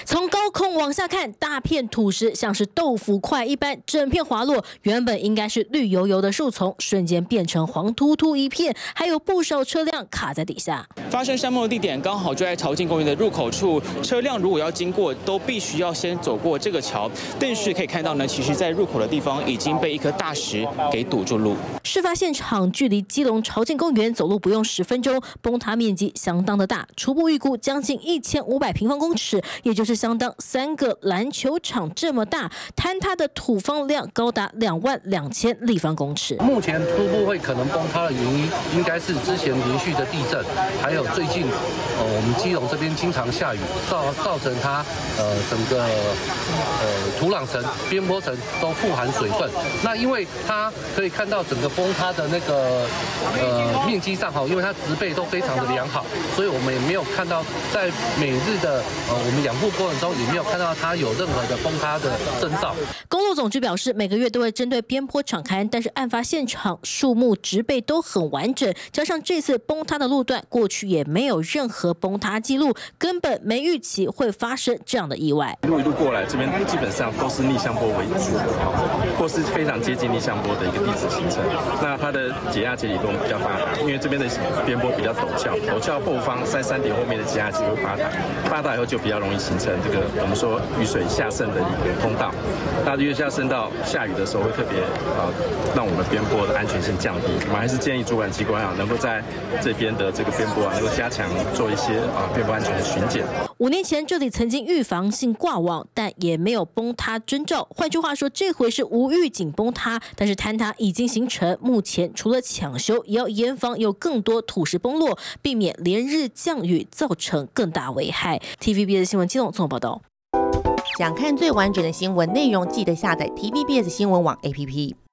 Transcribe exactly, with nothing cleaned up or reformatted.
从高空往下看，大片土石像是豆腐块一般，整片滑落。原本应该是绿油油的树丛，瞬间变成黄秃秃一片，还有不少车辆卡在底下。 发生山崩的地点刚好就在潮境公园的入口处，车辆如果要经过，都必须要先走过这个桥。但是可以看到呢，其实在入口的地方已经被一颗大石给堵住路。 事发现场距离基隆潮境公园走路不用十分钟，崩塌面积相当的大，初步预估将近一千五百平方公尺，也就是相当三个篮球场这么大。坍塌的土方量高达两万两千立方公尺。 目前初步会可能崩塌的原因，应该是之前连续的地震，还有最近呃我们基隆这边经常下雨，造造成它呃整个呃土壤层、边坡层都富含水分。那因为它可以看到整个崩塌的那个呃面积上哈，因为它植被都非常的良好，所以我们也没有看到在每日的呃我们养护过程中也没有看到它有任何的崩塌的征兆。 公路总局表示，每个月都会针对边坡敞勘，但是案发现场树木植被都很完整，加上这次崩塌的路段过去也没有任何崩塌记录，根本没预期会发生这样的意外。 一路一路过来，这边基本上都是逆向坡为主，或是非常接近逆向坡的一个地质形成。那它的解压结理论比较发达，因为这边的边坡比较陡峭，陡峭后方在山顶后面的解压结会发达，发达以后就比较容易形成这个我们说雨水下渗的一个通道。那越下渗到下雨的时候，会特别呃让我们边坡的安全性降低。我们还是建议主管机关啊，能够在这边的这个边坡啊，能够加强做一些啊边坡安全的巡检。 五年前这里曾经预防性挂网，但也没有崩塌征兆。换句话说，这回是无预警崩塌，但是坍塌已经形成。目前除了抢修，也要严防有更多土石崩落，避免连日降雨造成更大危害。T V B S 新闻机动综合报道。 想看最完整的新闻内容，记得下载 T V B S 新闻网 A P P。